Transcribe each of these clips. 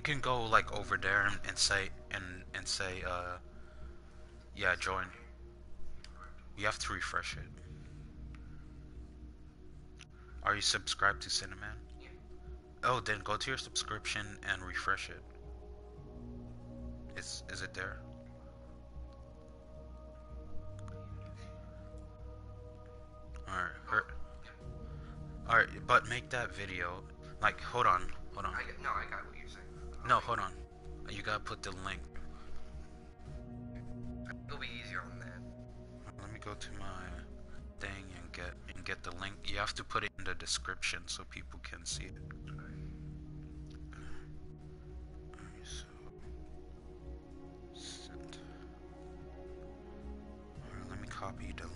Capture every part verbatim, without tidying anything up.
can go like over there and, and say and and say uh yeah, join. You have to refresh it. Are you subscribed to Cinnamon? Yeah. Oh, then go to your subscription and refresh it. Is is it there? Alright. Oh, yeah. Alright, but make that video. Like, hold on. Hold on. I got, no, I got what you're saying. No, hold on. You gotta put the link. It'll be easier on that. Let me go to my thing and get and get the link. You have to put it in the description so people can see it. Alright, so send. Alright, let me copy the link.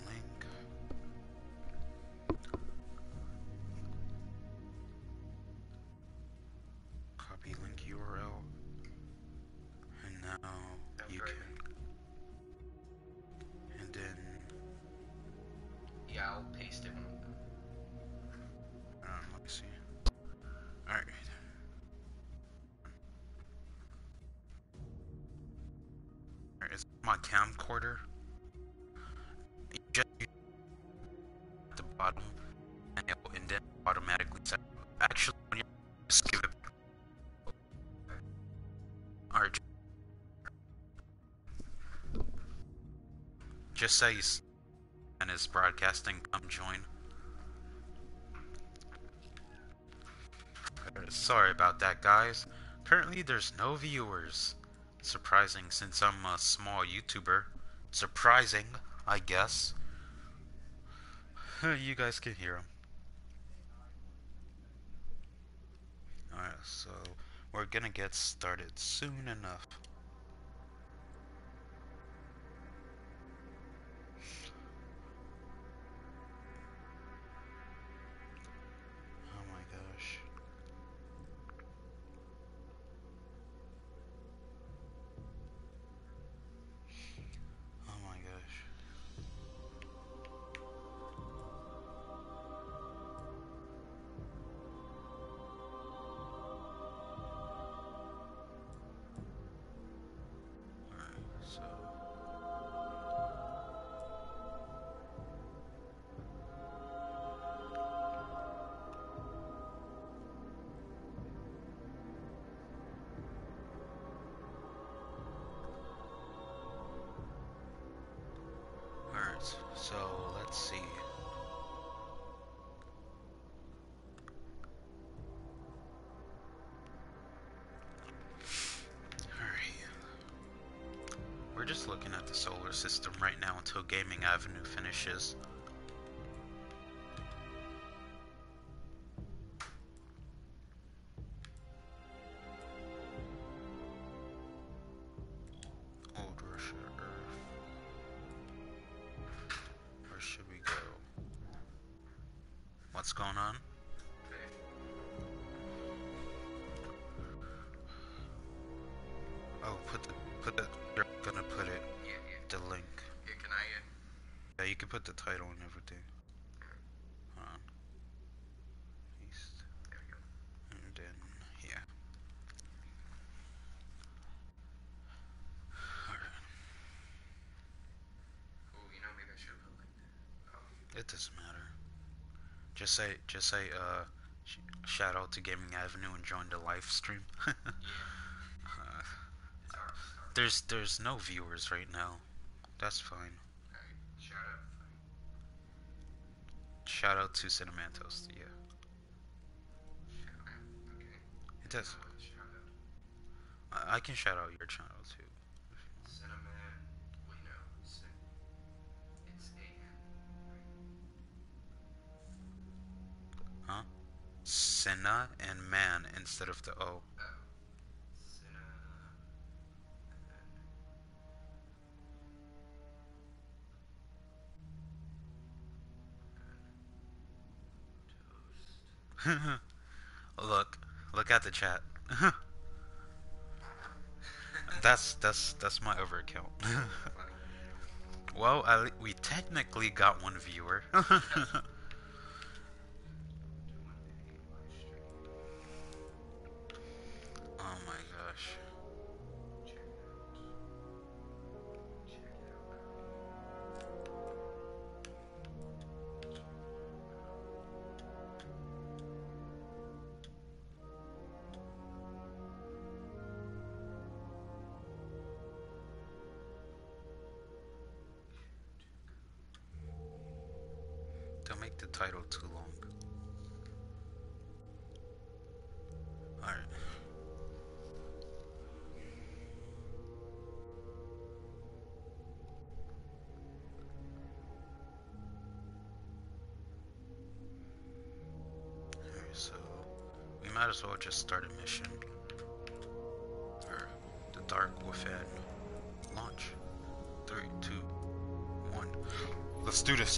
Copy link U R L. And now you can. And then. Yeah, I'll paste it when I'm done. Um, let me see. Alright. Alright, is my camcorder? You just use at the bottom and it will and then automatically set. Actually, when you just give it. Alright. Just say and is broadcasting, come join. Sorry about that, guys. Currently, there's no viewers. Surprising, since I'm a small YouTuber. Surprising, I guess. You guys can hear him. Alright, so we're gonna get started soon enough. Oh my gosh. Oh my gosh. Alright, so Alright, so let's see. Alright. We're just looking at the solar system right now until Gaming Avenue finishes. Old Russia, Earth. Where should we go? What's going on? Oh, put the put the. You're gonna put it. Yeah, yeah. The link. Yeah, can I, uh... Yeah, you can put the title and everything. Hold on. East. There we go. And then yeah. Alright. Oh, you know, maybe I should put like that. Oh. It doesn't matter. Just say just say uh sh shout out to Gaming Avenue and join the live stream. Yeah. uh, It's our start. there's there's no viewers right now. That's fine. Alright, shout out. Shout out to Cinemantos, yeah. Shout out, okay. It does. Uh, shout out. I, I can shout out your channel too. Cinnamon, wait no, cin it's A N, right? Huh? Senna and man instead of the O. Oh. Cinna, and then, toast. Look, look at the chat. that's that's that's my other account. Well, I, we technically got one viewer. Oh my title too long. Alright. Alright, so we might as well just start a mission. Or the Dark Within. Launch. Three, two, one. Let's do this.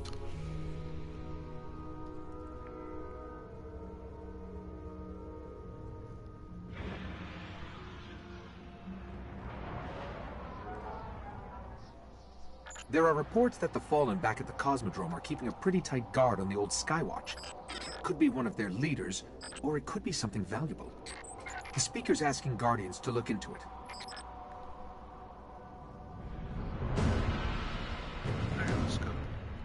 There are reports that the Fallen back at the Cosmodrome are keeping a pretty tight guard on the old Skywatch. Could be one of their leaders, or it could be something valuable. The speaker's asking Guardians to look into it. Alright, let's go.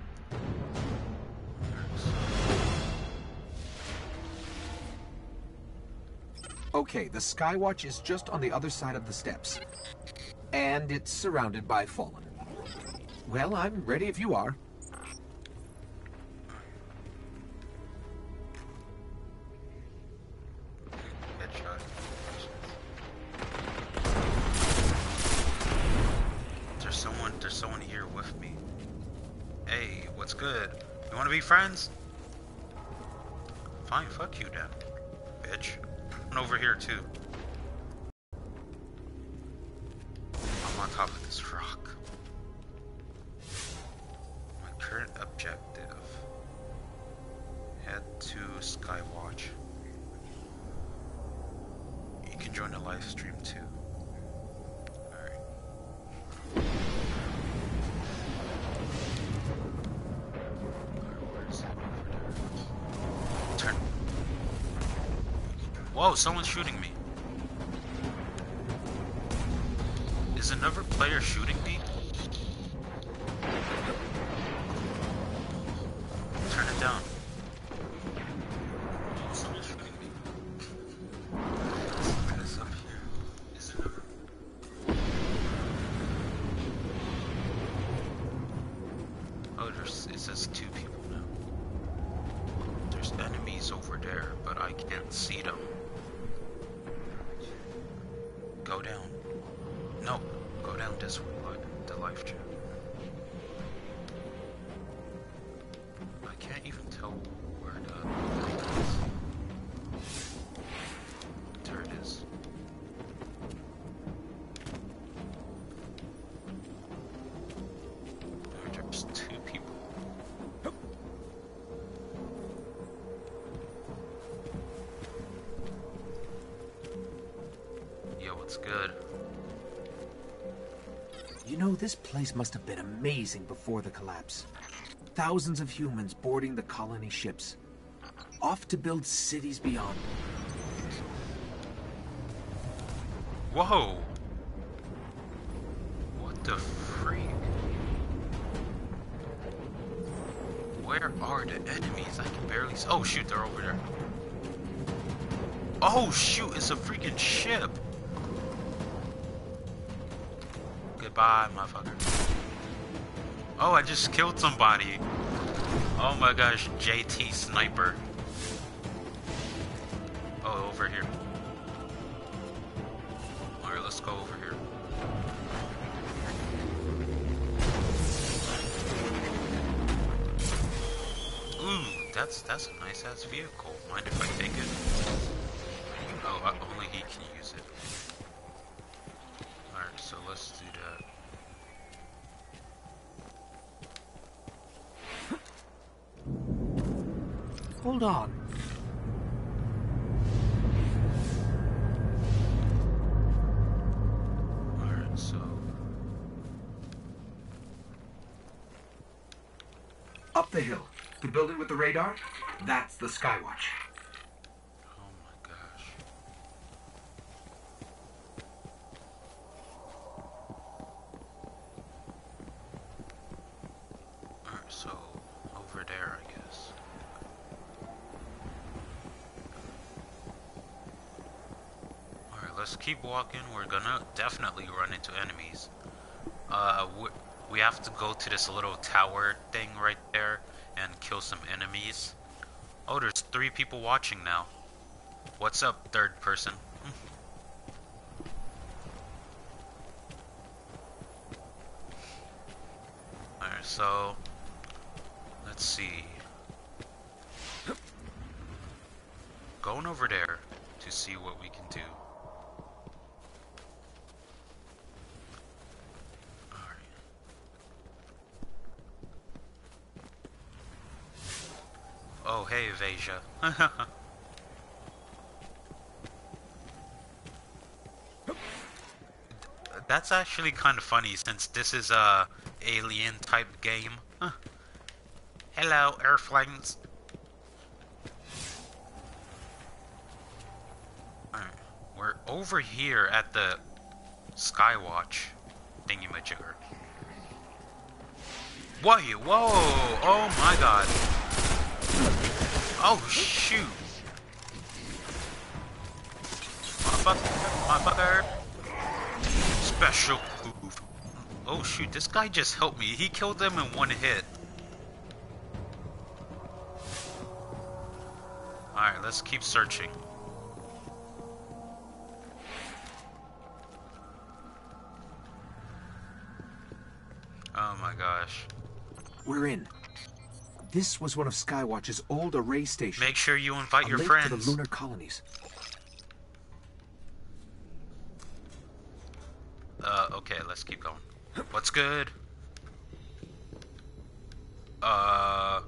Okay, the Skywatch is just on the other side of the steps. And it's surrounded by Fallen. Well, I'm ready if you are. Headshot. There's someone, there's someone here with me. Hey, what's good? You wanna be friends? Fine, fuck you then, bitch. I'm over here too. I'm on top of this rock. My current objective. Head to Skywatch. You can join the live stream too. Alright. Where is it? Over there. Turn. Whoa, someone's shooting me. Is another player shooting me? Turn it down. Oh, someone's shooting me. What is up here? Is it another? Oh, there's, it says two people now. There's enemies over there, but I can't see them. Go down. No, go down this way, like the live chat. I can't even tell where the thing is. There it is. There's two people. Yo, what's good? You know, this place must have been amazing before the collapse. Thousands of humans boarding the colony ships. Off to build cities beyond. Whoa! What the freak? Where are the enemies? I can barely see. Oh shoot, they're over there. Oh shoot, it's a freaking ship! Goodbye, motherfucker. Oh, I just killed somebody. Oh my gosh, J T Sniper. Oh, over here. Alright, let's go over here. Ooh, that's that's a nice ass vehicle. Mind if I take it? Oh, uh, only he can use it. Alright, so let's do that. Hold on. Alright, so... Up the hill. The building with the radar? That's the Skywatch. Oh my gosh. Alright, so... over there, I guess. Alright, let's keep walking. We're gonna definitely run into enemies. Uh, wh we have to go to this little tower thing right there and kill some enemies. Oh, there's three people watching now. What's up, third person? Alright, so let's see. Going over there to see what we can do. Alright. Oh, hey, Veja. That's actually kind of funny since this is a alien type game. Huh. Hello, Earthlings. Alright, we're over here at the Skywatch thingamajigger. Whoa, whoa, oh my god. Oh shoot. Motherfucker, motherfucker. Special move. Oh shoot, this guy just helped me. He killed them in one hit. Alright, let's keep searching. Oh my gosh. We're in. This was one of Skywatch's old array stations. Make sure you invite a your link friends. to the lunar colonies. Uh, okay, let's keep going. What's good? Uh...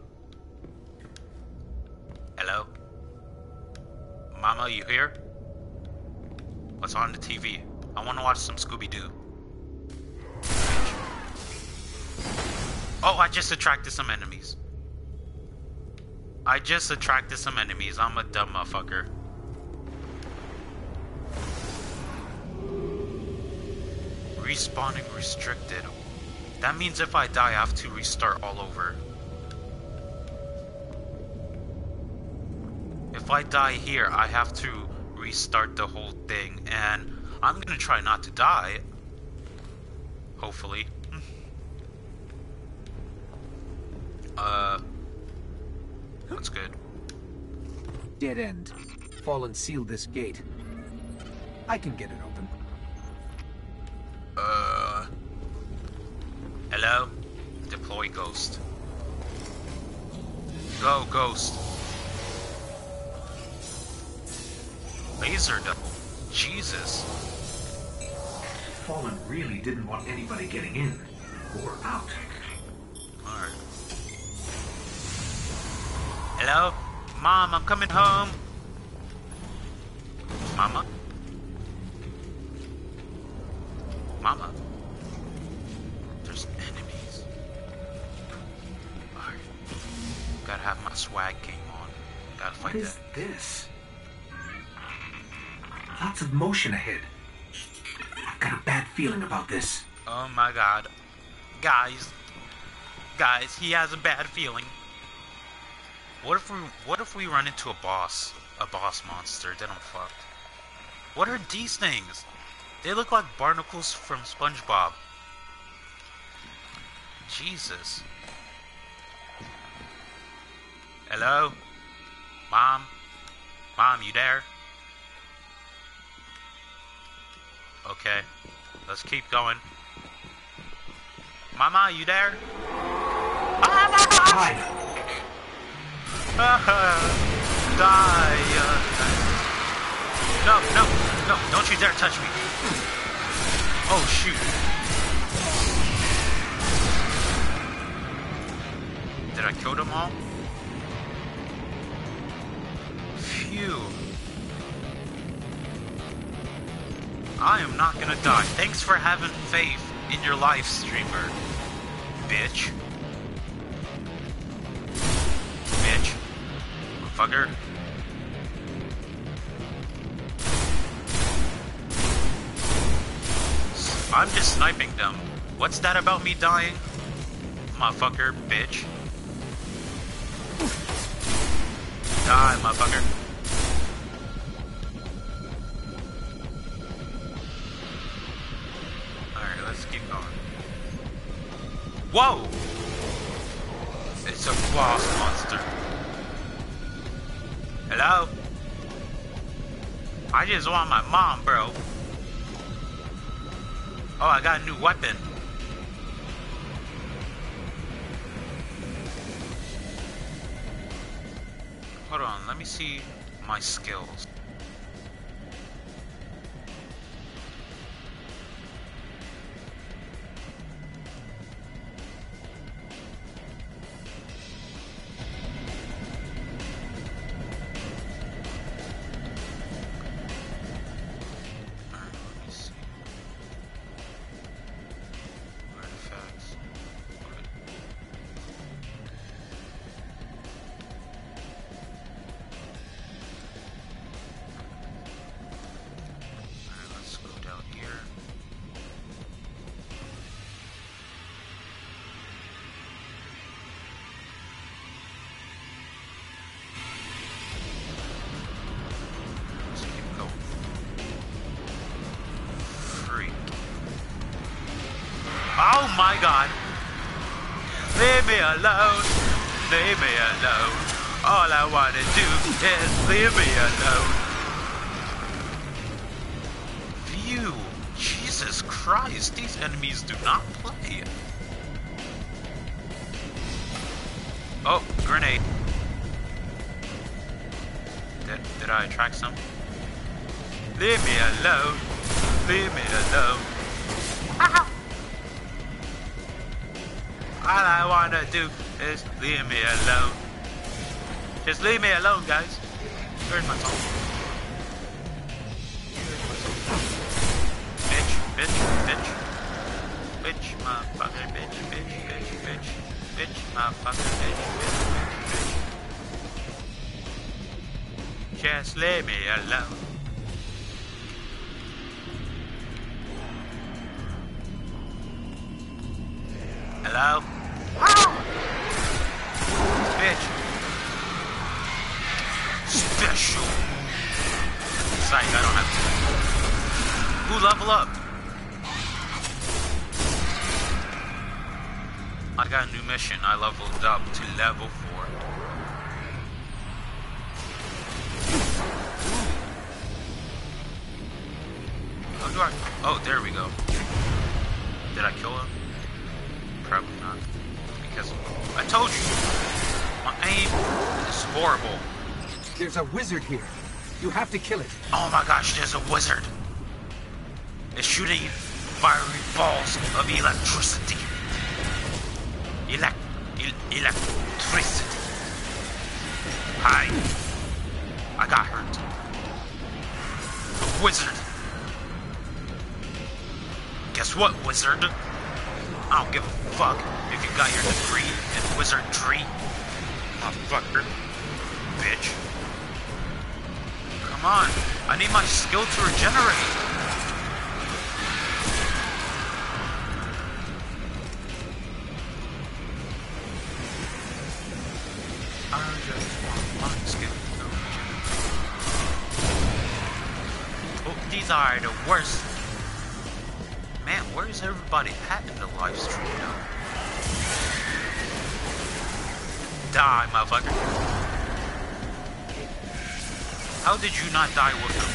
Hello? Mama, you here? What's on the T V? I want to watch some Scooby-Doo. Oh, I just attracted some enemies. I just attracted some enemies. I'm a dumb motherfucker. Respawning restricted. That means if I die, I have to restart all over. If I die here, I have to restart the whole thing, and I'm gonna try not to die. Hopefully. uh, what's good? Dead end. Fallen sealed this gate. I can get it open. Uh, hello? Deploy ghost. Go, ghost. Laser double. Jesus. Fallen really didn't want anybody getting in or out. Alright. Hello? Mom, I'm coming home. Mama? Mama? There's enemies. Alright. Gotta have my swag game on. Gotta fight What is that. this? Lots of motion ahead. I've got a bad feeling about this. Oh my god. Guys. Guys, he has a bad feeling. What if we what if we run into a boss? A boss monster? Then I'm fucked. What are these things? They look like barnacles from SpongeBob. Jesus. Hello? Mom? Mom, you there? Okay. Let's keep going. Mama, you there? Hide! Die! No, no, no, don't you dare touch me. Oh, shoot. Did I kill them all? Phew. I am not gonna die. Thanks for having faith in your live streamer, bitch. Bitch. Fucker. I'm just sniping them. What's that about me dying? Motherfucker, bitch. Die, motherfucker. Alright, let's keep going. Whoa! It's a boss monster. Hello? I just want my mom, bro. Oh, I got a new weapon. Hold on, let me see my skills. Oh my god. Leave me alone. Leave me alone. All I wanna do is leave me alone. Phew. Jesus Christ. These enemies do not play. Oh, grenade. Did, did I attract some? Leave me alone. Leave me alone. Ah! All I wanna do is leave me alone. Just leave me alone, guys. Where's my phone? Bitch, bitch, bitch. Bitch, motherfucker, bitch, bitch, bitch, bitch. Bitch, motherfucker, bitch, bitch, bitch, bitch. Just leave me alone. Hello? Bitch. Special. Psych, I don't have to. Ooh, level up. I got a new mission. I leveled up to level four. How do I? Oh, there we go. Did I kill him? Probably not. Because I told you, my aim is horrible. There's a wizard here. You have to kill it. Oh my gosh, there's a wizard. It's shooting fiery balls of electricity. Elect, el electricity. Hi. I got hurt. A wizard. Guess what, wizard? I don't give a fuck if you got your degree in wizardry. Motherfucker. Bitch. Come on. I need my skill to regenerate. I just want my skill to regenerate. Oh, these are the worst. Man, where's everybody at in the live stream now? Die, motherfucker. How did you not die with them?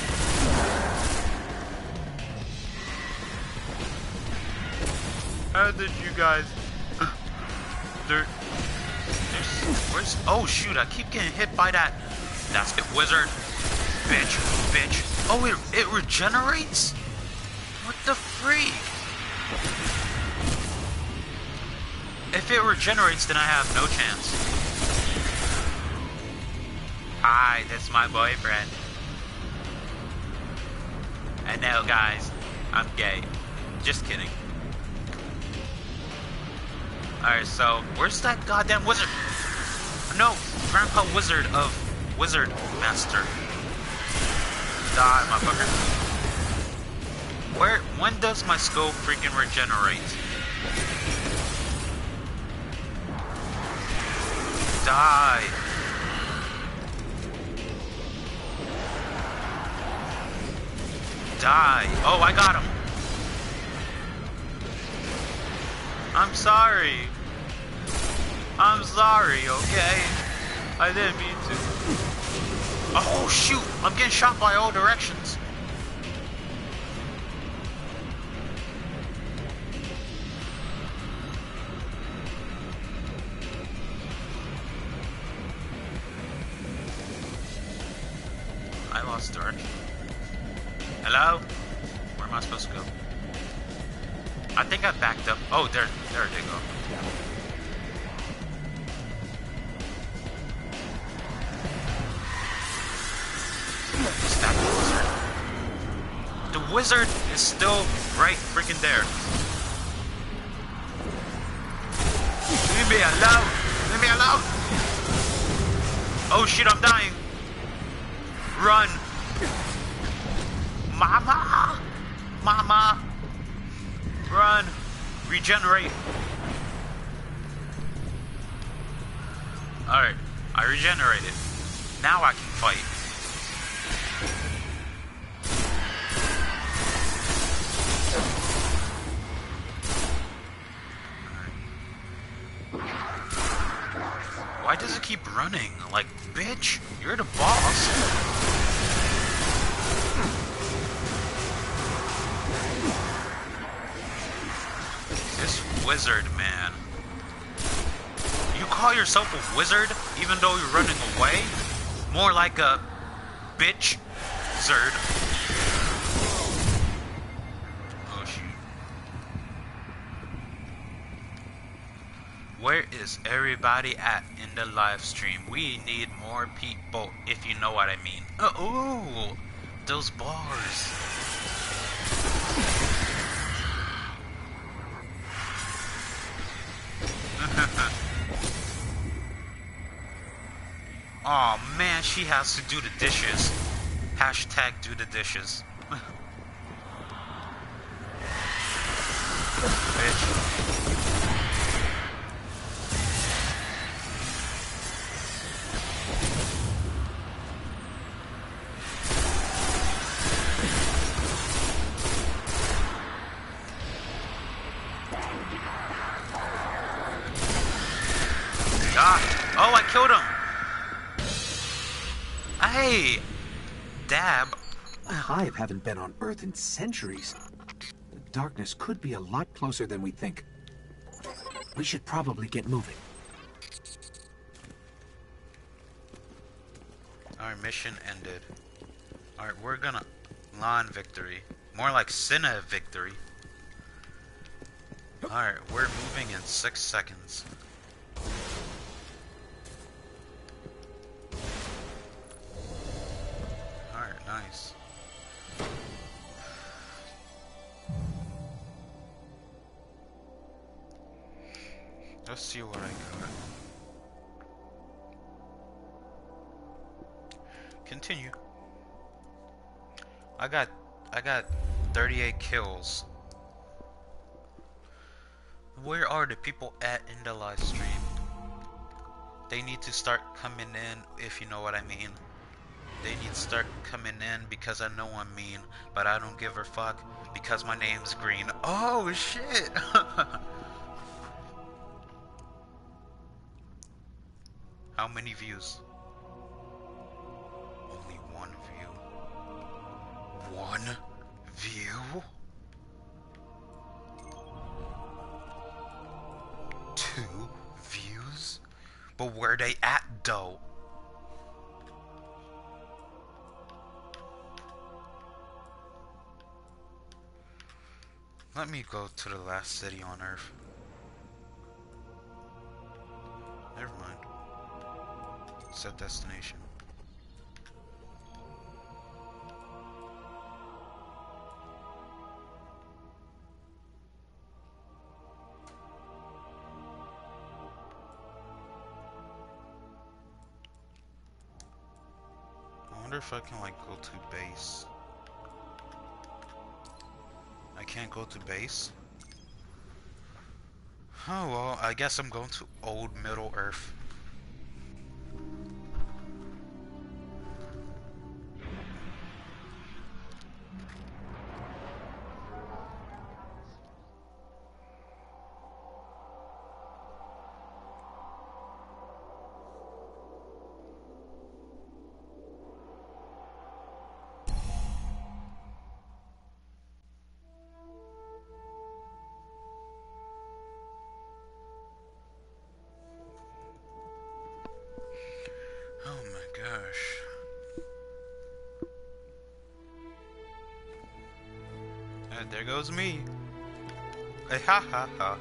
How did you guys... there... There's... Where's... Oh, shoot, I keep getting hit by that... That's the wizard. Bitch, bitch. Oh, it, it regenerates? What the freak? If it regenerates, then I have no chance. Hi, that's my boyfriend. I know, guys. I'm gay. Just kidding. Alright, so, where's that goddamn wizard? No, Grandpa Wizard of Wizard Master. Die, motherfucker. Where, when does my skull freaking regenerate? Die. Die. Oh, I got him. I'm sorry. I'm sorry, okay? I didn't mean to. Oh shoot! I'm getting shot by all directions. I lost direction. Hello? Where am I supposed to go? I think I backed up. Oh, there, there they go. Stab the wizard. The wizard is still right freaking there. Leave me alone. Leave me alone. Oh shit, I'm dying. Run. Mama. Mama. Run. Regenerate. Alright. I regenerated. Now I can fight. Why does it keep running? Like, bitch, you're the boss. This wizard, man. You call yourself a wizard even though you're running away? More like a bitch zerd. Oh shoot. Where is everybody at in the live stream? We need more people, if you know what I mean. Uh, ooh, those bars. Oh man, she has to do the dishes. Hashtag do the dishes. Bitch. Ah. Oh, I killed him. Hey, Dab. A hive haven't been on Earth in centuries. The darkness could be a lot closer than we think. We should probably get moving. Our mission ended. Alright, we're gonna lawn victory. More like Cinna victory. Alright, we're moving in six seconds. Alright, nice. Let's see what I got. Continue. I got I got thirty-eight kills. Where are the people at in the live stream? They need to start coming in, if you know what I mean. They need to start coming in because I know I'm mean, but I don't give a fuck because my name's Green. Oh shit! How many views? Only one view. One view? Two views? But where they at though? Let me go to the last city on Earth. Never mind. Set destination. I wonder if I can like go to base. I can't go to base? Oh well, I guess I'm going to old Middle Earth. And there goes me. Hey, ha ha ha.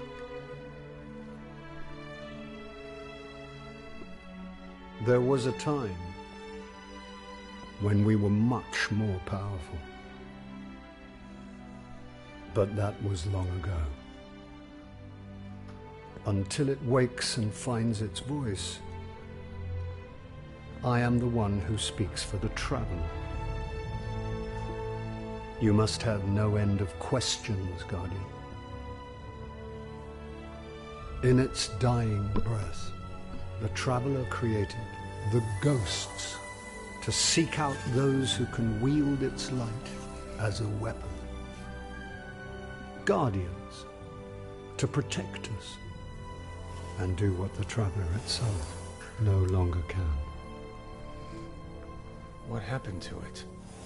There was a time when we were much more powerful. But that was long ago. Until it wakes and finds its voice, I am the one who speaks for the traveler. You must have no end of questions, Guardian. In its dying breath, the traveler created the ghosts to seek out those who can wield its light as a weapon. Guardians to protect us and do what the traveler itself no longer can. What happened to it?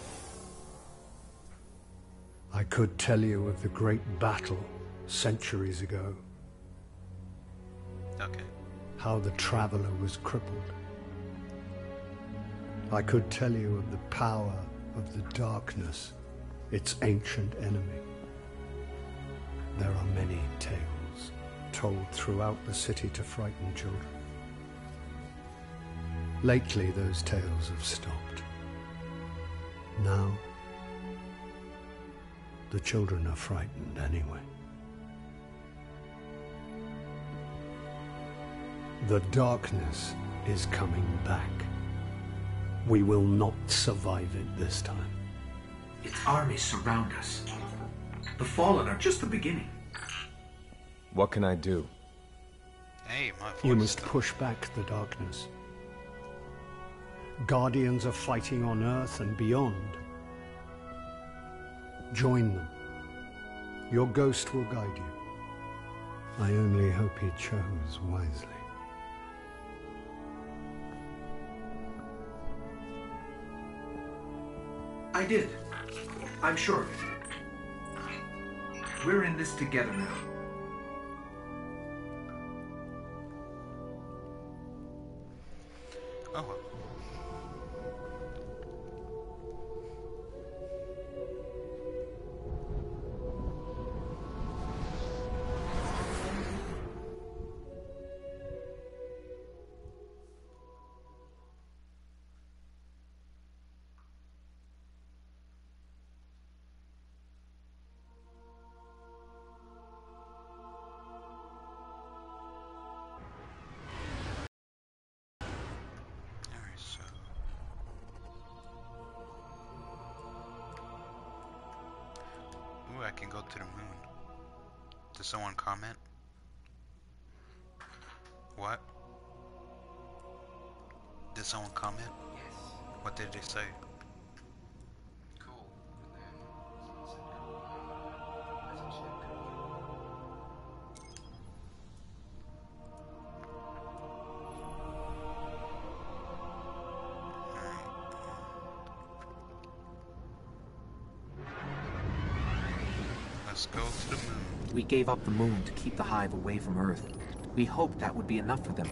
I could tell you of the great battle centuries ago. Okay. How the traveler was crippled. I could tell you of the power of the darkness, its ancient enemy. There are many tales told throughout the city to frighten children. Lately, those tales have stopped. Now, the children are frightened anyway. The darkness is coming back. We will not survive it this time. Its armies surround us. The Fallen are just the beginning. What can I do? Hey, my voice. You must push back the darkness. Guardians are fighting on Earth and beyond. Join them. Your ghost will guide you. I only hope he chose wisely. I did. I'm sure of it. We're in this together now. Oh well. Alright, so ooh, I can go to the moon. Did someone comment? What? Did someone comment? Yes. What did they say? Cool. And then someone said cool. I said shit, cool. Let's go to the moon. We gave up the moon to keep the Hive away from Earth. We hoped that would be enough for them.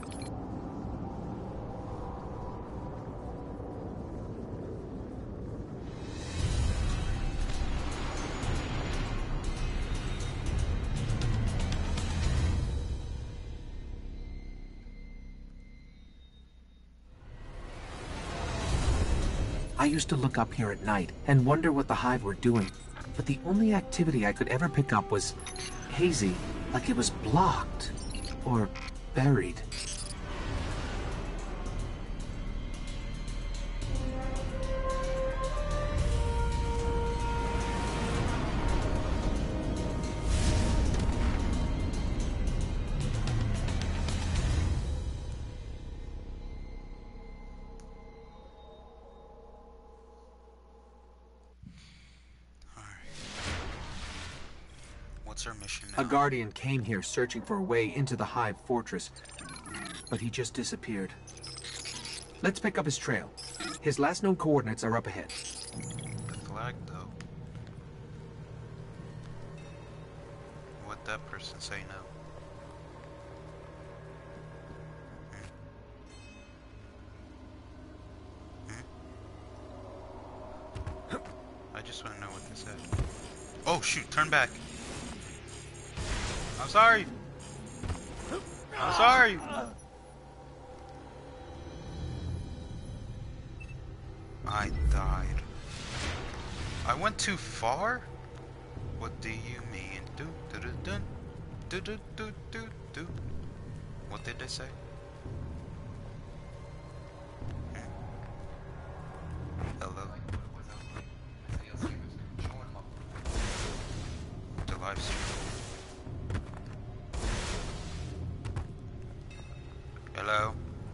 I used to look up here at night and wonder what the Hive were doing, but the only activity I could ever pick up was hazy, like it was blocked or buried. What's our mission now? A Guardian came here searching for a way into the Hive fortress, but he just disappeared. Let's pick up his trail. His last known coordinates are up ahead. The flag, though. What'd that person say now? Hmm? Hmm? I just want to know what they said. Oh, shoot! shoot, turn back. I'm sorry. I'm sorry. I died. I went too far? What do you mean? Do do do do do do do do do. What did they say? Hmm. Hello. The live stream. Hello.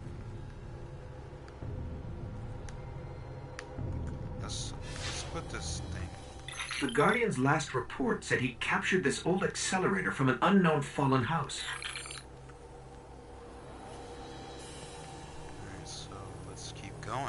Let's, let's put this thing. The Guardian's last report said he captured this old accelerator from an unknown fallen house. Alright, so let's keep going.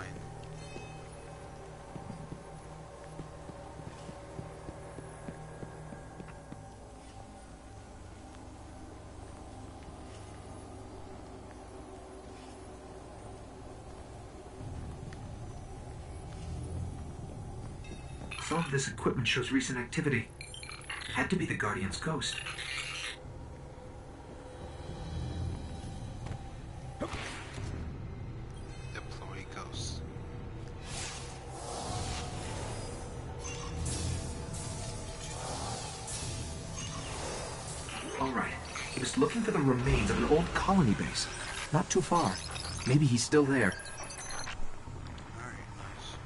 Some of this equipment shows recent activity. Had to be the Guardian's ghost. Deploy ghosts. All right. He was looking for the remains of an old colony base. Not too far. Maybe he's still there. Alright, nice.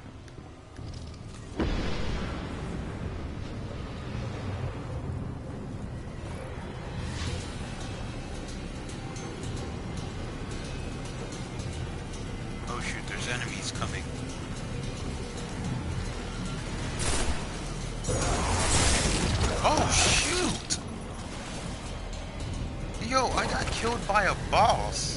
Oh shoot, there's enemies coming. Oh shoot! Yo, I got killed by a boss.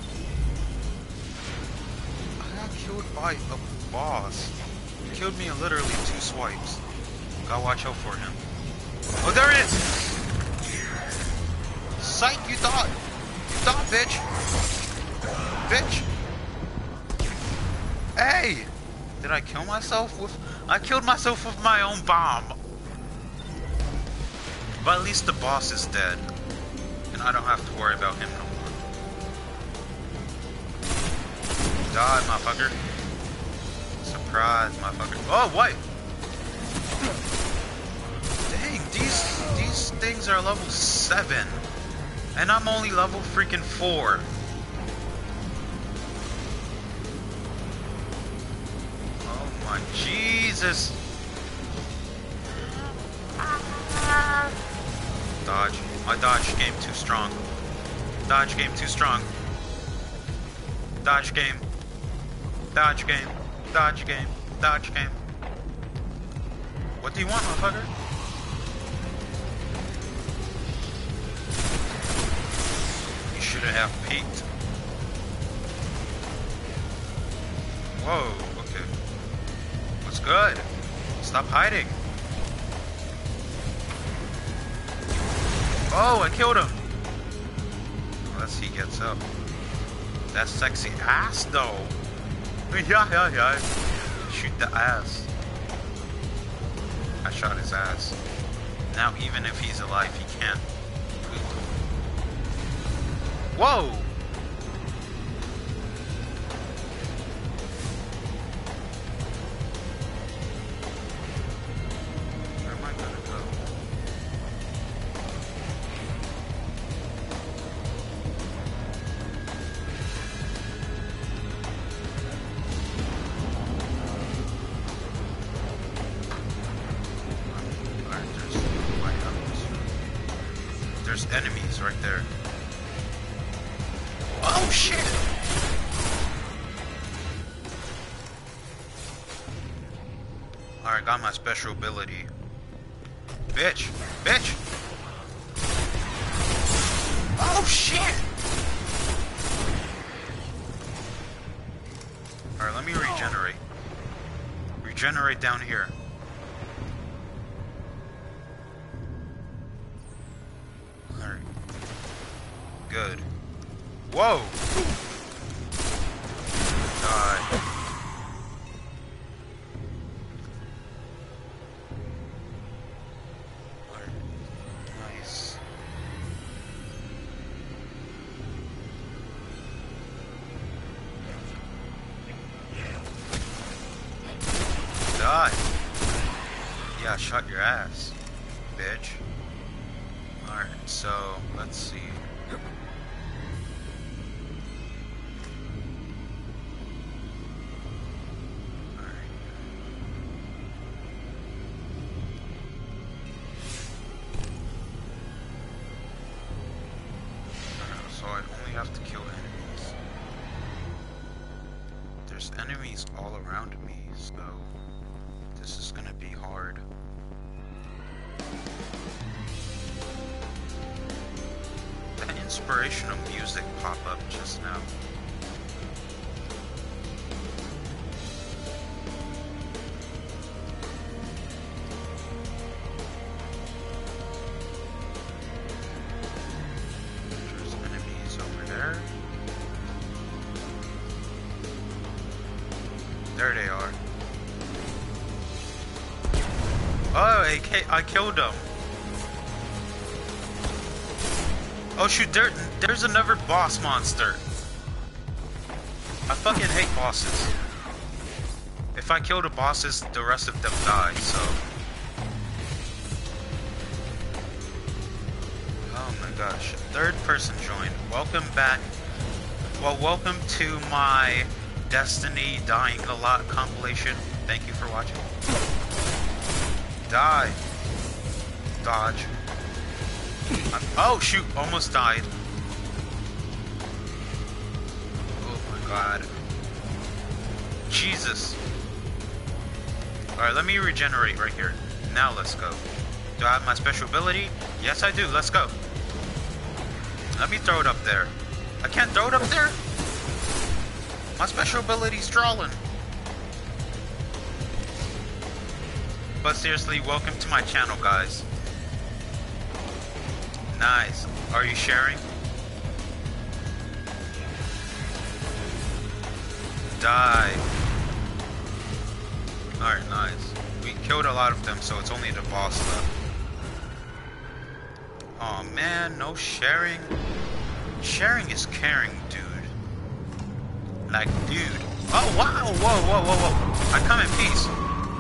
I got killed by a boss. He killed me in literally two swipes. Gotta watch out for him. Oh, there it is! Psych, you thought! You thought, bitch! Bitch! Hey! Did I kill myself with... I killed myself with my own bomb! But at least the boss is dead. And I don't have to worry about him no more. Die, motherfucker. Surprise, motherfucker. Oh, what? Dang, these, these things are level seven. And I'm only level freaking four. Oh my Jesus. Dodge. My dodge game too strong. Dodge game too strong. Dodge game. Dodge game. Dodge game. Dodge game. What do you want, motherfucker? You shouldn't have peeked. Whoa, okay. What's good? Stop hiding. Oh, I killed him. Unless he gets up. That sexy ass, though. Yeah, yeah, yeah. Shoot the ass. I shot his ass. Now, even if he's alive, he can't. Whoa! Where am I gonna go? There's enemies right there. Oh shit! Alright, got my special ability. Bitch! Bitch! Oh shit! Alright, let me regenerate. Regenerate down here. Alright. Good. Whoa! Die. I shot your ass, bitch. Alright, so let's see. Alright. So I only have to kill enemies. There's enemies all around me, so this is gonna be hard. That inspirational music pop up just now. There's enemies over there. There they are. Oh, I, I killed them. Oh shoot, there, there's another boss monster. I fucking hate bosses. If I kill the bosses, the rest of them die, so... Oh my gosh. Third person joined. Welcome back. Well, welcome to my Destiny Dying a Lot compilation. Thank you for watching. Die. Dodge. I'm, oh shoot, almost died. Oh my god. Jesus. Alright, let me regenerate right here. Now let's go. Do I have my special ability? Yes I do, let's go. Let me throw it up there. I can't throw it up there? My special ability's trolling. But seriously, welcome to my channel, guys. Nice. Are you sharing? Die. Alright, nice. We killed a lot of them, so it's only the boss left. Oh man, no sharing. Sharing is caring, dude. Like, dude. Oh wow, whoa, whoa, whoa, whoa. I come in peace.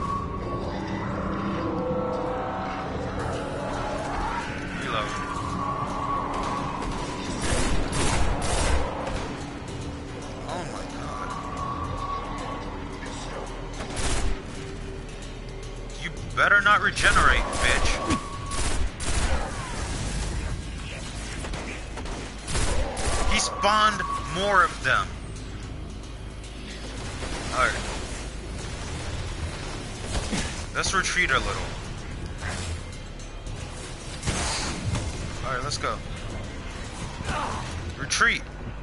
Better not regenerate, bitch. He spawned more of them. Alright. Let's retreat a little. Alright, let's go. Retreat.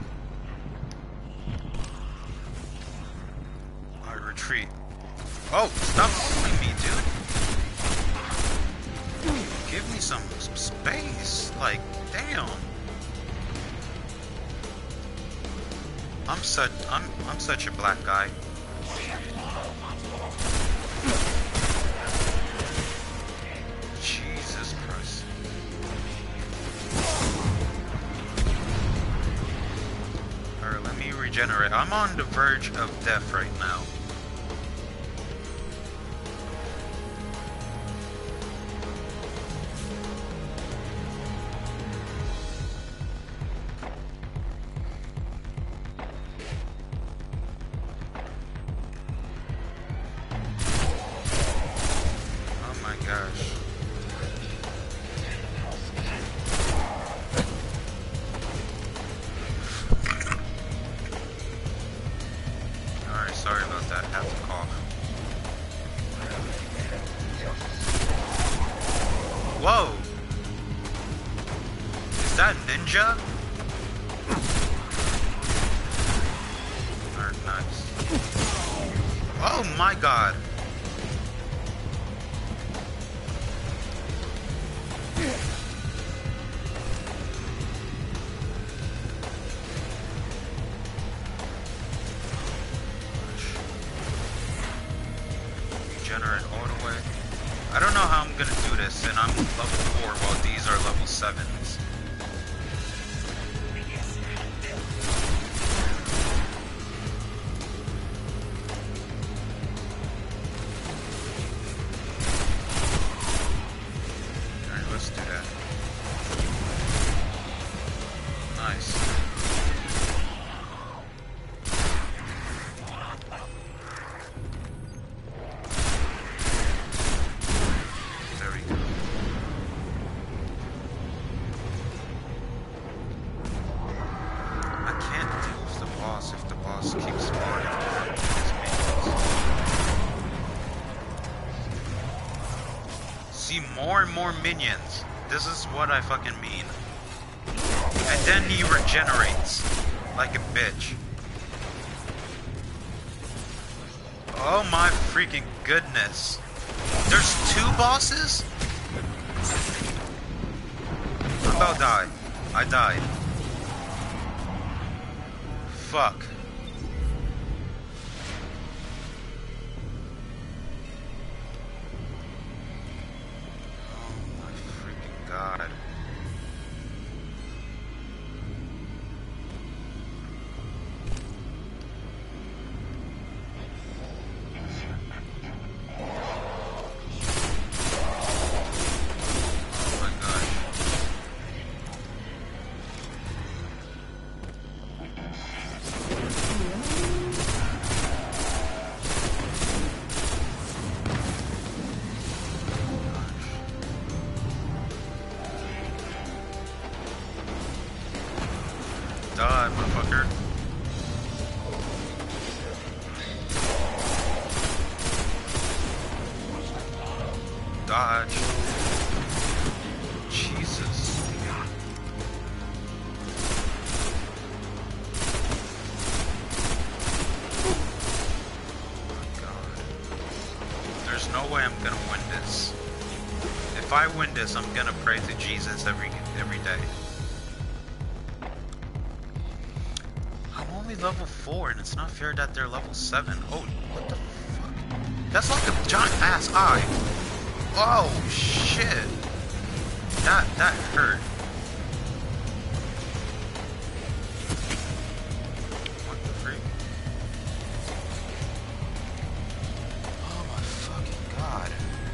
Alright, retreat. Oh, stop fooling me, dude. Give me some, some space. Like, damn. I'm such I'm I'm such a black guy. Jesus Christ. Alright, let me regenerate. I'm on the verge of death right now. Whoa! Is that ninja? Alright, nice. Oh my god! Regenerate all the way. I don't know how I'm gonna do this, and I'm level four while these are level sevens. more and more minions. This is what I fucking mean. And then he regenerates like a bitch. Oh my freaking goodness. There's two bosses? I'm about to die. I died. Fuck. Oh my freaking god. Die, motherfucker. Dodge. Jesus. Oh my god. There's no way I'm gonna win this. If I win this, I'm gonna pray to Jesus every every day. Level four, and it's not fair that they're level seven. Oh, what the fuck? That's like a giant ass eye. Oh shit. That that hurt. What the freak? Oh my fucking god.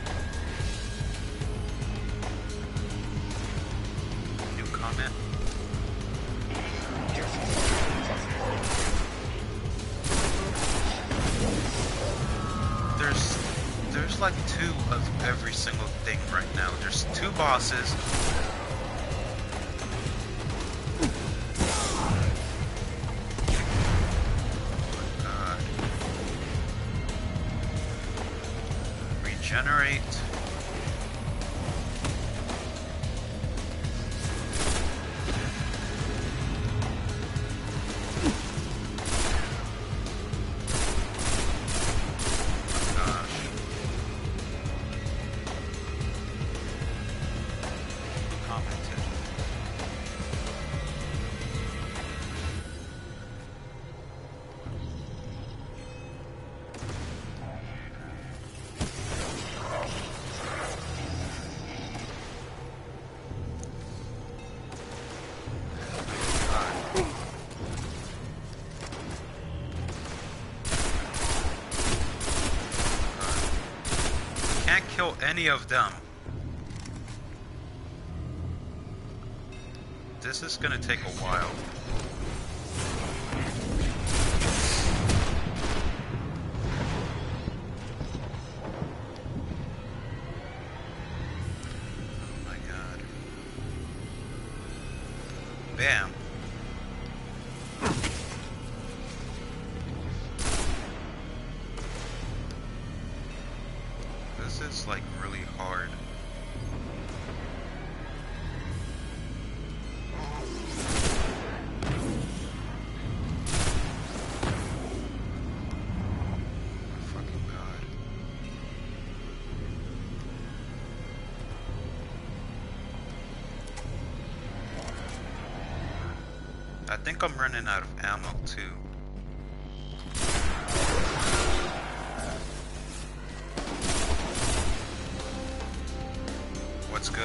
New comment. There's, there's like two of every single thing right now. There's two bosses. Oh my god. Regenerate. Kill any of them. This is gonna take a while. Oh my god. Bam. This is like really hard. Fucking god. I think I'm running out of ammo too. What's good?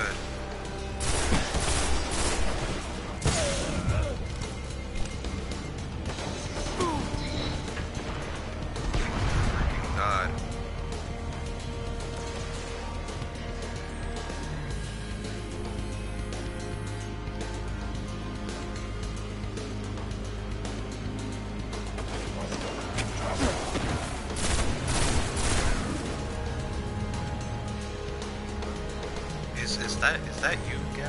Freaking god. Is, is that is that you, Gavin?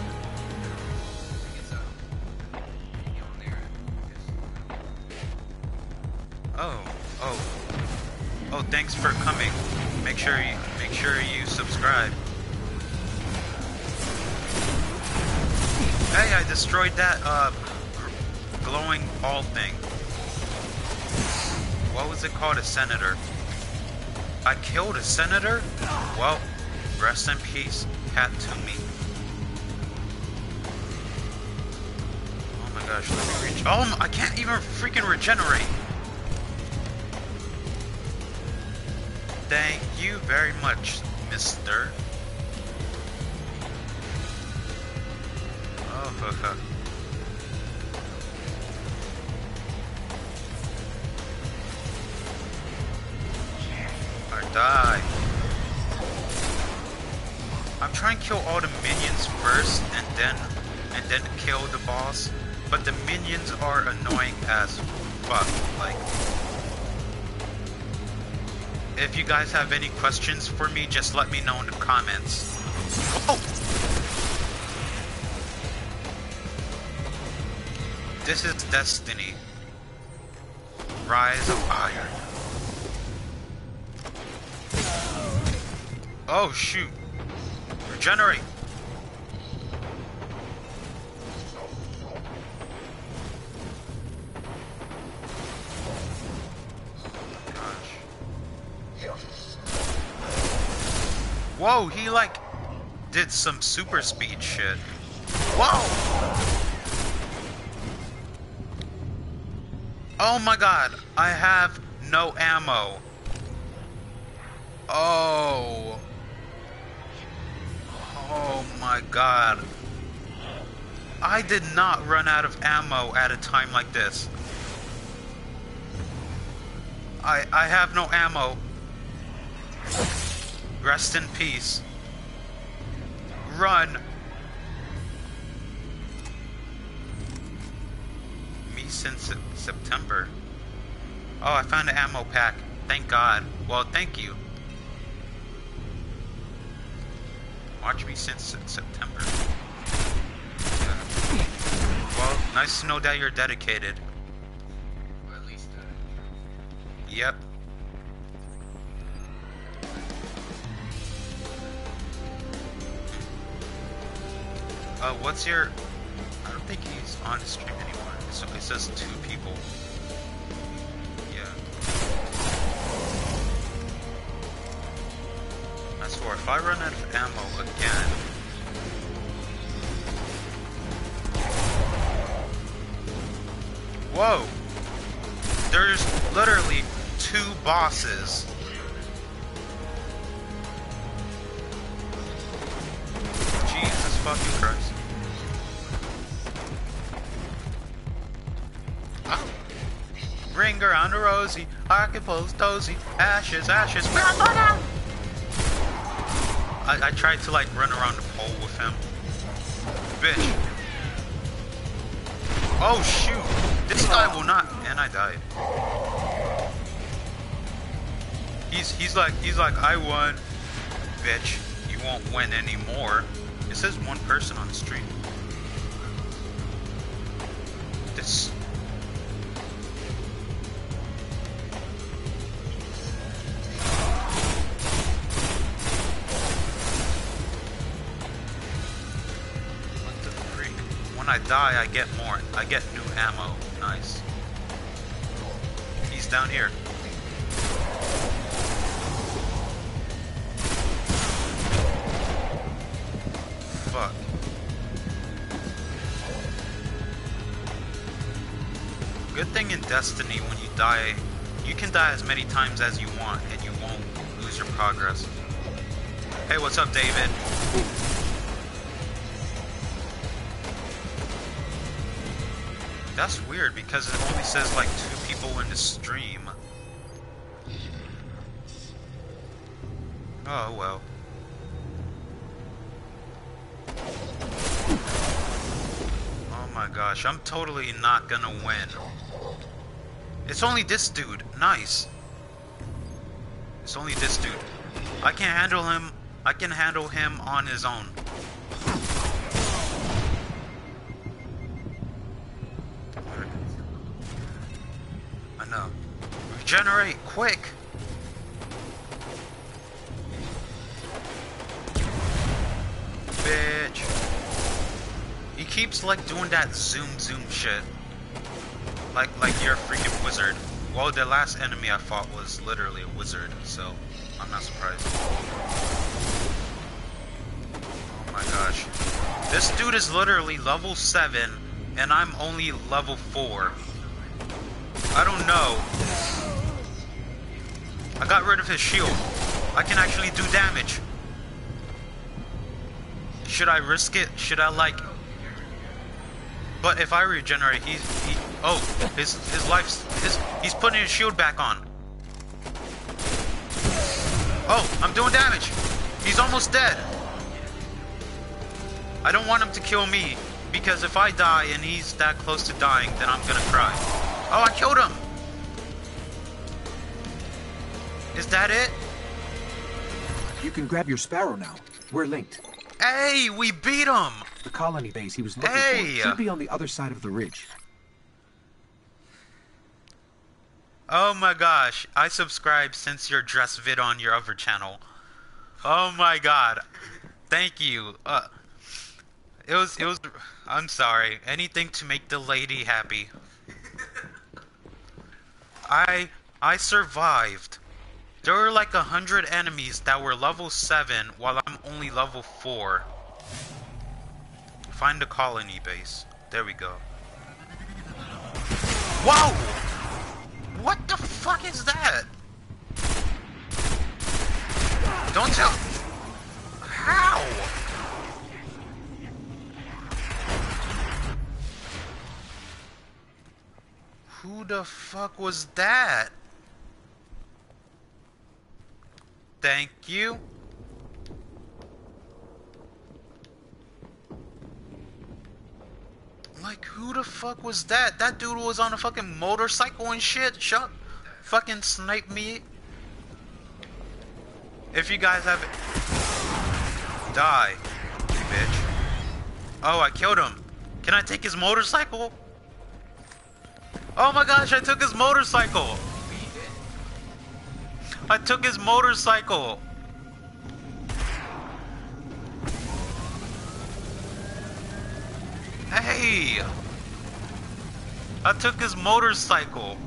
Oh, oh, oh! Thanks for coming. Make sure you make sure you subscribe. Hey, I destroyed that uh, glowing ball thing. What was it called? A senator. I killed a senator? Well, rest in peace, Cat to me. Oh my gosh, let me reach. Oh, I can't even freaking regenerate. Thank you very much, mister. Oh, haha. I die. I'm trying to kill all the minions first and then and then kill the boss. But the minions are annoying as fuck. Like, if you guys have any questions for me, just let me know in the comments. Oh! This is Destiny. Rise of Iron. Oh shoot. Regenerate. Whoa, he like did some super speed shit. Whoa! Oh my god, I have no ammo. Oh. Oh my god. I did not run out of ammo at a time like this. I I have no ammo. Rest in peace. Run. Me since September. Oh, I found an ammo pack. Thank God. Well, thank you. Watch me since September. Yeah. Well, nice to know that you're dedicated. Or at least that. Yep. Uh, what's your... I don't think he's on the stream anymore. So it says two people. Yeah. I swear, if I run out of ammo again... Whoa! There's literally two bosses. Jesus fucking Christ. Oh. Ring around a rosy, I can post dozy, ashes, ashes, we are going down! I, I tried to like run around the pole with him. Bitch. Oh shoot! This guy will not, and I died. He's he's like he's like I won, bitch. You won't win anymore. It says one person on the stream. This. What the freak? When I die, I get more. I get new ammo. Nice. He's down here. Fuck. Good thing in Destiny, when you die, you can die as many times as you want and you won't lose your progress. Hey, what's up, David? That's weird because it only says like two people in the stream. Oh well. Oh my gosh, I'm totally not gonna win. It's only this dude. Nice. It's only this dude. I can handle him. I can handle him on his own. I know. Regenerate, quick! Bitch. He keeps like doing that zoom zoom shit. Like like you're a freaking wizard. Well, the last enemy I fought was literally a wizard, so I'm not surprised. Oh my gosh. This dude is literally level seven and I'm only level four. I don't know. I got rid of his shield. I can actually do damage. Should I risk it? Should I like... But if I regenerate, he's... He, oh, his his life's... His, he's putting his shield back on. Oh, I'm doing damage. He's almost dead. I don't want him to kill me. Because if I die and he's that close to dying, then I'm gonna cry. Oh, I killed him! Is that it? You can grab your sparrow now. We're linked. Hey, we beat him! The colony base he was looking Hey! for should be on the other side of the ridge. Oh my gosh, I subscribed since your dress vid on your other channel. Oh my god. Thank you. Uh, it was, it was, I'm sorry. Anything to make the lady happy. I, I survived. There were like a hundred enemies that were level seven while I'm only level four. Find the colony base. There we go. Whoa! What the fuck is that? Don't tell... How? Who the fuck was that? Thank you. Like, who the fuck was that? That dude was on a fucking motorcycle and shit. Shut. Fucking snipe me. If you guys have it. Die, bitch. Oh, I killed him. Can I take his motorcycle? Oh my gosh, I took his motorcycle. I took his motorcycle. Hey! I took his motorcycle.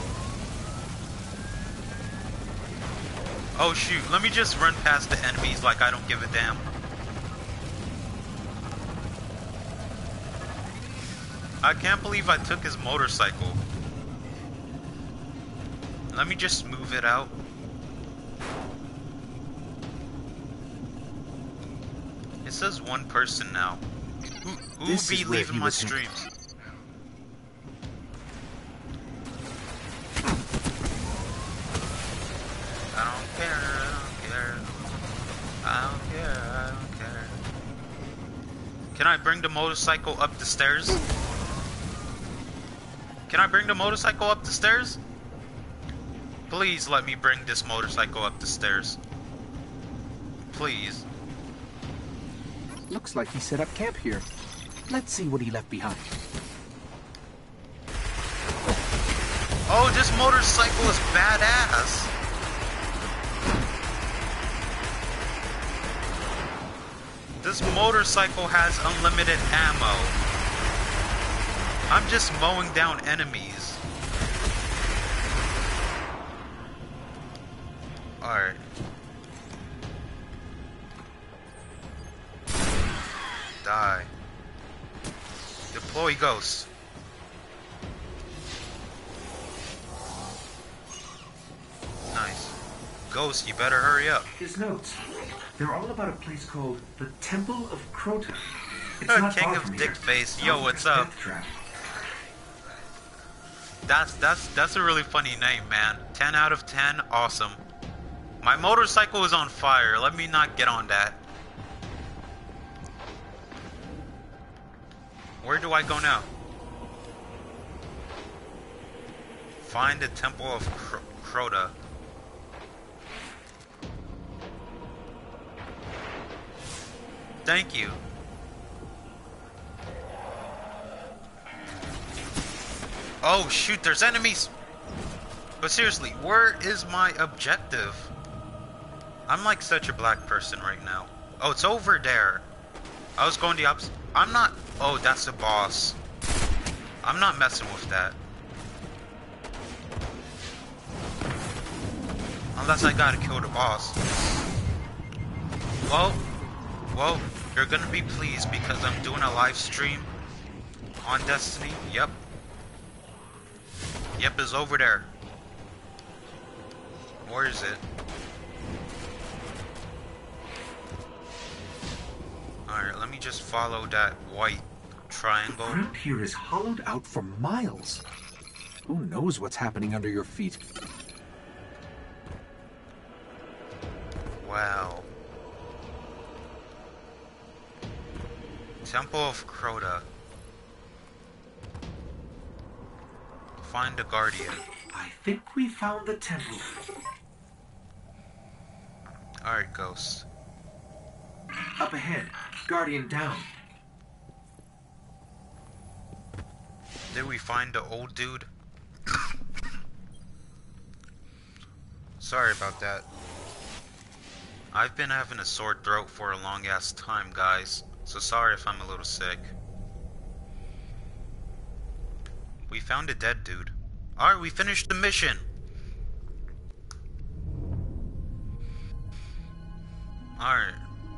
Oh shoot, let me just run past the enemies like I don't give a damn. I can't believe I took his motorcycle. Let me just move it out. It says one person now. Who, who will be leaving my streams? I don't care, I don't care. I don't care, I don't care. Can I bring the motorcycle up the stairs? Can I bring the motorcycle up the stairs? Please let me bring this motorcycle up the stairs. Please. Looks like he set up camp here. Let's see what he left behind. Oh, this motorcycle is badass. This motorcycle has unlimited ammo. I'm just mowing down enemies. Alright. Die. Deploy ghost. Nice. Ghost, you better hurry up. His notes. They're all about a place called the Temple of Crota. It's Uh, not King far of from Dick here. Face. Sounds Yo, like what's a up? death trap. That's that's that's a really funny name, man. ten out of ten, awesome. My motorcycle is on fire. Let me not get on that. Where do I go now? Find the Temple of Cro Crota. Thank you. Oh shoot, there's enemies! But seriously, where is my objective? I'm like such a black person right now. Oh, it's over there. I was going the opposite. I'm not... Oh, that's the boss. I'm not messing with that. Unless I gotta kill the boss. Well, well, you're gonna be pleased because I'm doing a live stream on Destiny. Yep. Yep, it's over there. Where is it? Alright, let me just follow that white triangle. The ground here is hollowed out for miles. Who knows what's happening under your feet? Wow. Temple of Crota. Find the Guardian. I think we found the temple. Alright, Ghost. Up ahead. Guardian down. Did we find the old dude? Sorry about that. I've been having a sore throat for a long ass time, guys. So sorry if I'm a little sick. We found a dead dude. Alright, we finished the mission. Alright.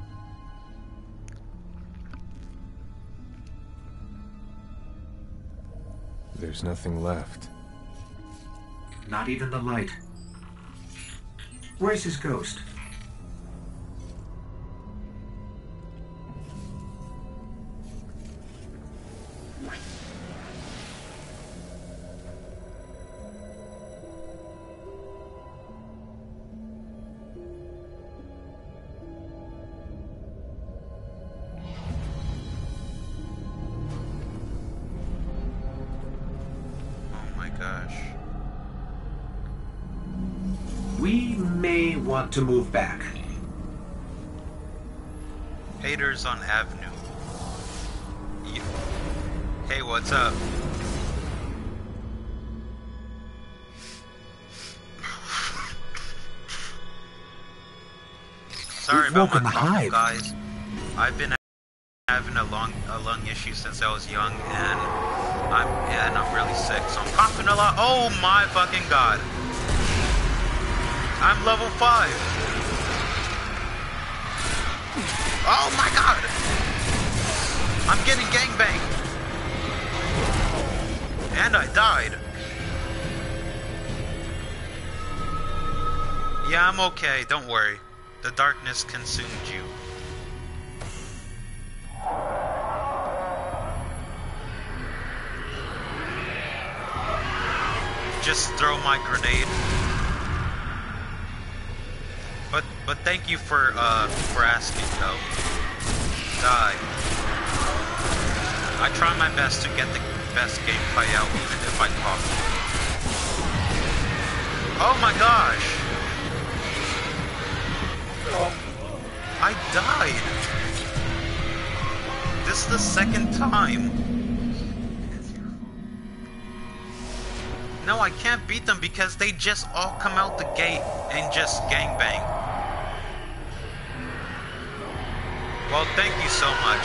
There's nothing left. Not even the light. Where's his ghost? Want to move back. Haters on Avenue. Yeah. Hey, what's up? Sorry We've about my woken the cough, hive. guys. I've been having a lung a lung issue since I was young, and I'm and I'm really sick, so I'm coughing a lot. Oh my fucking god! I'm level five. Oh my god! I'm getting gangbanged. And I died. Yeah, I'm okay. Don't worry. The darkness consumed you. Just throw my grenade. But but thank you for uh for asking though. Die. I try my best to get the best gameplay out even if I cough. Oh my gosh! I died! This is the second time. No, I can't beat them because they just all come out the gate and just gangbang. Well, thank you so much.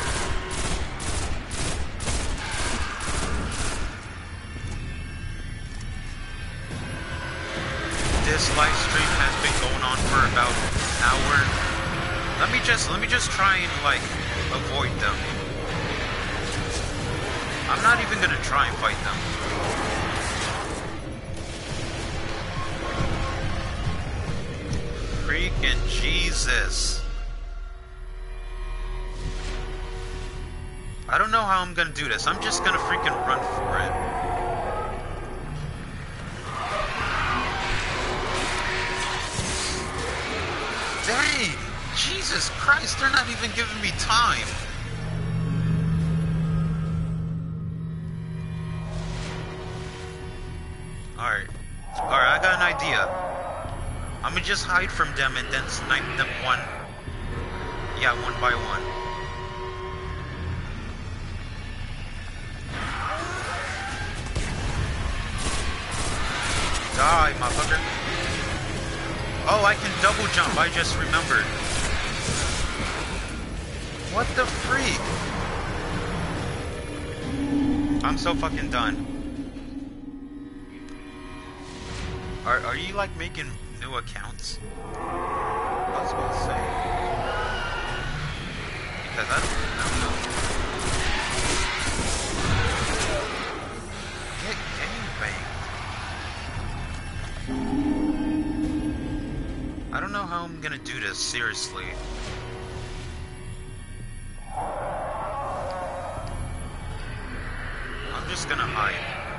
This live stream has been going on for about an hour. Let me just, let me just try and like avoid them. I'm not even gonna try and fight them. Freaking Jesus. I don't know how I'm gonna do this. I'm just gonna freaking run for it. Dang! Jesus Christ, they're not even giving me time. Alright. Alright, I got an idea. I'm gonna just hide from them and then snipe them one. Yeah, one by one. Die, motherfucker. Oh, I can double jump. I just remembered. What the freak? I'm so fucking done. Are, are you like making new accounts? I was gonna say. Because I don't, I don't know. Get gangbanged. I don't know how I'm gonna do this, seriously. I'm just gonna hide.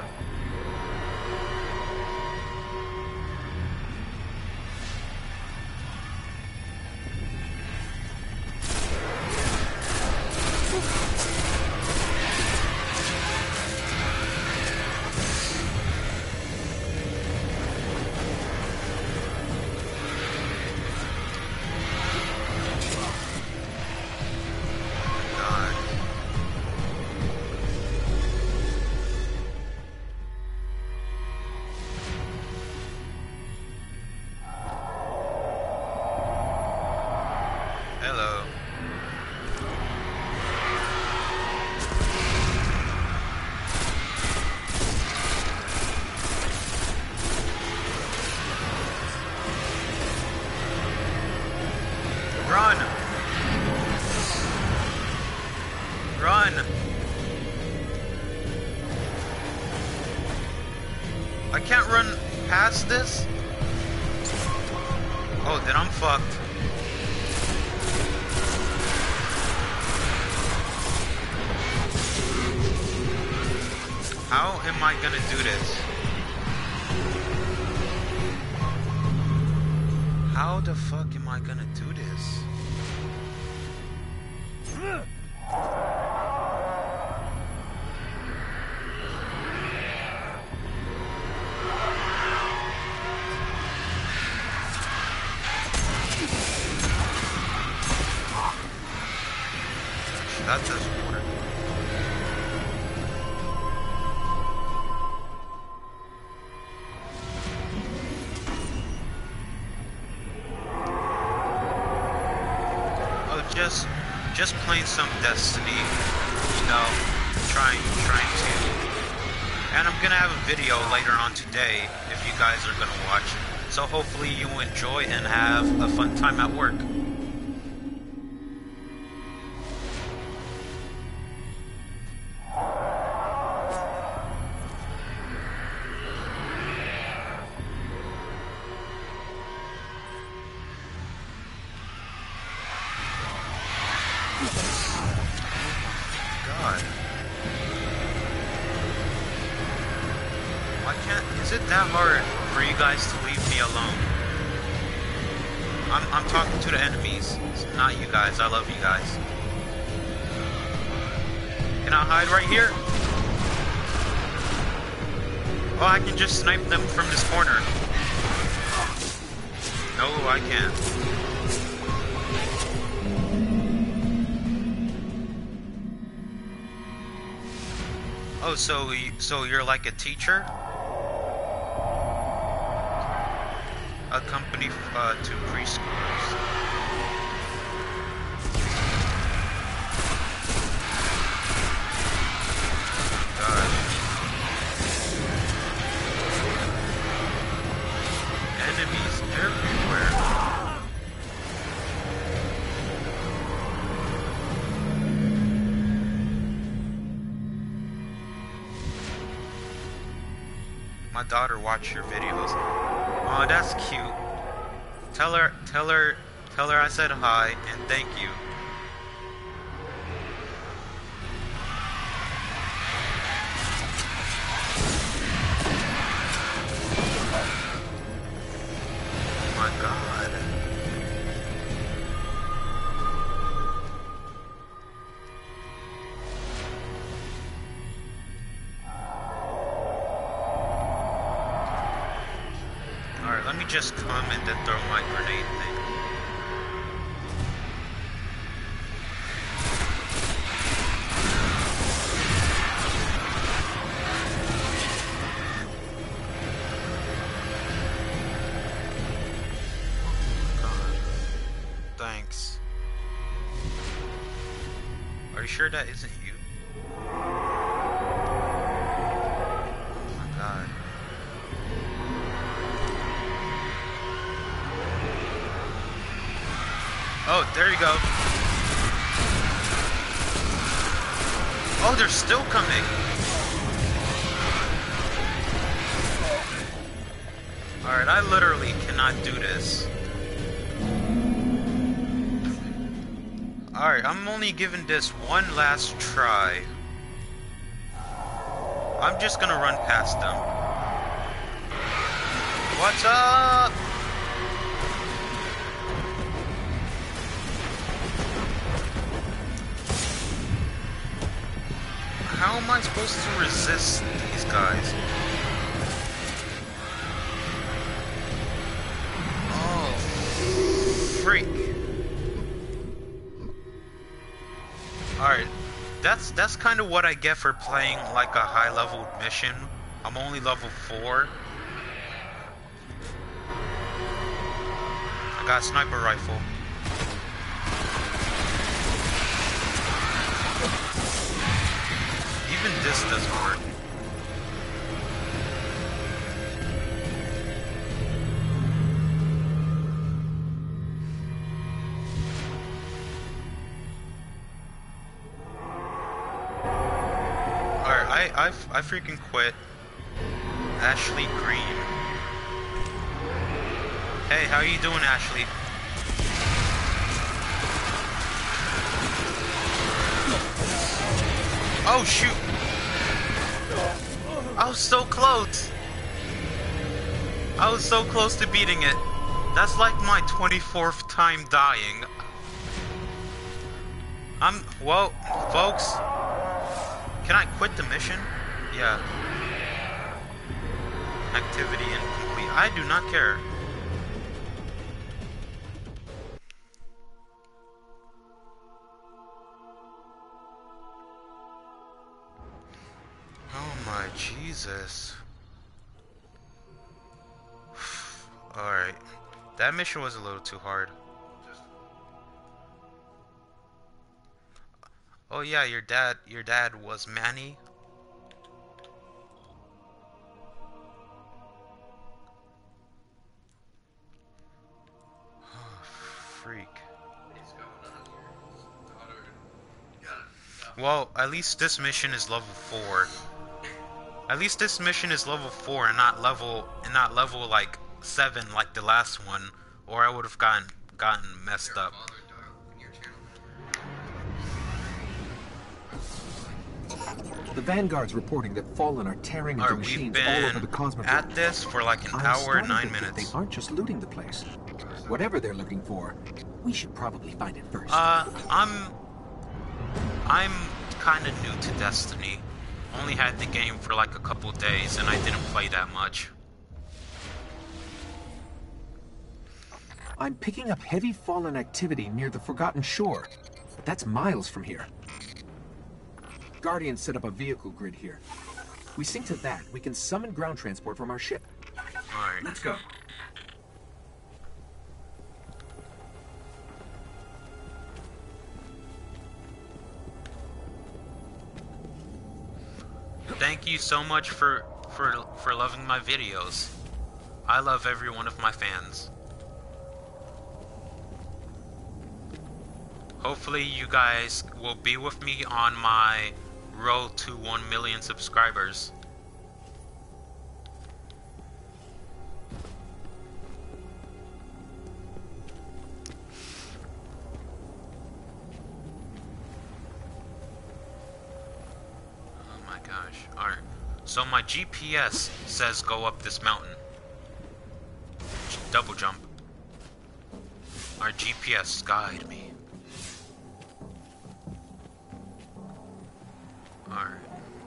I can't run past this? Oh, then I'm fucked. How am I gonna do this? How the fuck am I gonna do this? That doesn't work. Oh, just, just playing some Destiny, you know, trying, trying to. And I'm gonna have a video later on today if you guys are gonna watch. So hopefully you enjoy and have a fun time at work. Why can't, is it that hard for you guys to leave me alone? I'm, I'm talking to the enemies, it's not you guys. I love you guys. Can I hide right here? Oh, I can just snipe them from this corner. No, I can't. Oh, so so you're like a teacher? A company uh, to preschoolers. God. Enemies everywhere. My daughter watched your videos. Oh, that's cute. Tell her, tell her, tell her I said hi and thank you. Oh my God. Alright, let me just come and then throw my grenade thing. Oh God. Thanks. you sure that isn't you? Oh my god. Oh, there you go. Oh, they're still coming. Alright, I literally cannot do this. Alright, I'm only giving this one last try. I'm just gonna run past them. What's up? How am I supposed to resist these guys? Oh, freak. Alright, that's that's kind of what I get for playing like a high level mission. I'm only level four. I got a sniper rifle. Even this doesn't work. Alright, I, I, I freaking quit. Ashley Green. Hey, how you doing, Ashley? Oh, shoot! I was so close! I was so close to beating it. That's like my twenty-fourth time dying. I'm... well, folks... Can I quit the mission? Yeah. Activity incomplete. I do not care. Oh my Jesus. Alright. That mission was a little too hard. Oh yeah, your dad your dad was Manny. Oh, freak. Well, at least this mission is level four. At least this mission is level four and not level and not level like seven like the last one, or I would have gotten gotten messed up. The Vanguard's reporting that Fallen are tearing into Alright, we've machines all over been the Cosmodrome. at this for like an I'm hour starting and nine to think minutes. They aren't just looting the place. Whatever they're looking for, we should probably find it first. Uh, I'm I'm kind of new to Destiny. Only had the game for like a couple days, and I didn't play that much. I'm picking up heavy Fallen activity near the Forgotten Shore, but that's miles from here. Guardians set up a vehicle grid here. We sync to that, we can summon ground transport from our ship. Alright. Let's go. Thank you so much for for for loving my videos. I love every one of my fans. Hopefully you guys will be with me on my road to one million subscribers. Oh my gosh. Alright. So my G P S says go up this mountain. Double jump. Our G P S guide me. Alright.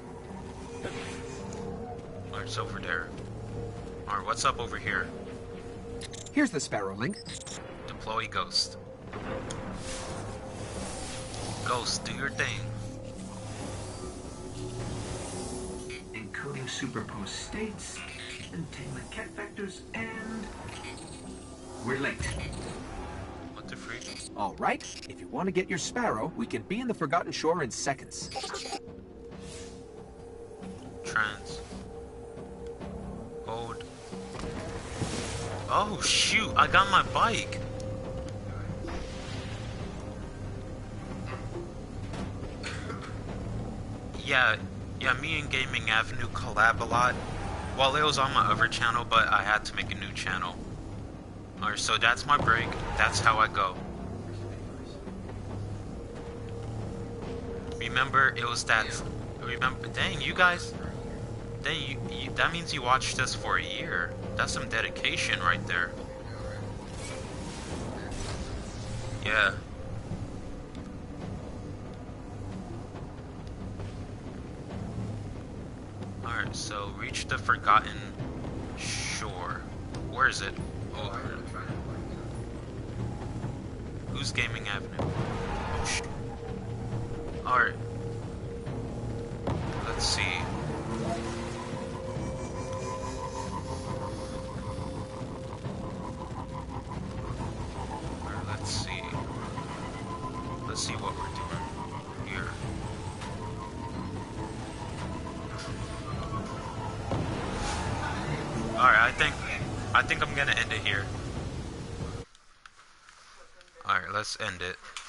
Alright, it's over there. Alright, what's up over here? Here's the Sparrow link. Deploy Ghost. Ghost, do your thing. Encoding superposed states, contain maquette vectors, and we're late. What the free? All right. If you want to get your sparrow, we can be in the Forgotten Shore in seconds. Trans. Hold. Oh shoot! I got my bike. Yeah, yeah. Me and Gaming Avenue collab a lot. Well, it was on my other channel, but I had to make a new channel. Alright, so that's my break. That's how I go. Remember, it was that. Remember, dang, you guys. Dang, you, you, that means you watched this for a year. That's some dedication right there. Yeah. Alright, so reach the Forgotten Shore. Where is it? Oh, who's Gaming Avenue? Oh, shit. Alright. Let's see. Alright, let's see. Let's see what we're doing here. Alright, I think I think I'm gonna end it here. Alright, let's end it.